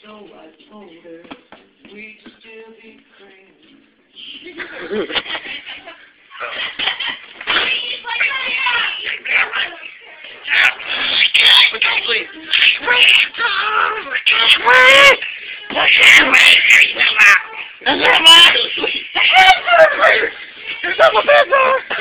So I told her we'd still be friends. Sleep.